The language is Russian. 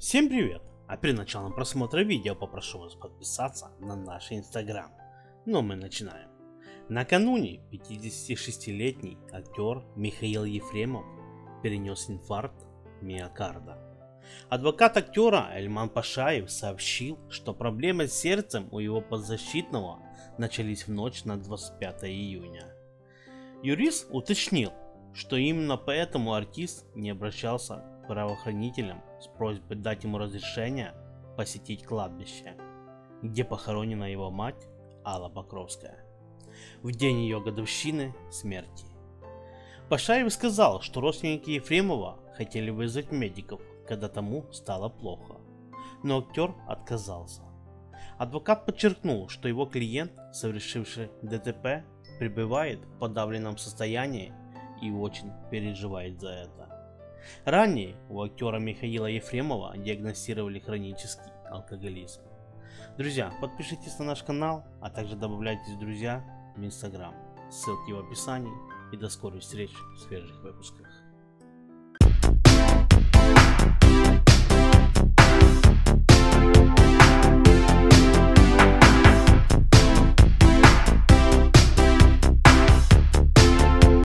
Всем привет! А перед началом просмотра видео попрошу вас подписаться на наш инстаграм. Но мы начинаем. Накануне 56-летний актер Михаил Ефремов перенес инфаркт миокарда. Адвокат актера Эльман Пашаев сообщил, что проблемы с сердцем у его подзащитного начались в ночь на 25 июня. Юрист уточнил, что именно поэтому артист не обращался к правоохранителям с просьбой дать ему разрешение посетить кладбище, где похоронена его мать Алла Покровская, в день ее годовщины смерти. Пашаев сказал, что родственники Ефремова хотели вызвать медиков, когда тому стало плохо, но актер отказался. Адвокат подчеркнул, что его клиент, совершивший ДТП, пребывает в подавленном состоянии и очень переживает за это. Ранее у актера Михаила Ефремова диагностировали хронический алкоголизм. Друзья, подпишитесь на наш канал, а также добавляйтесь в друзья в инстаграм. Ссылки в описании, и до скорых встреч в свежих выпусках.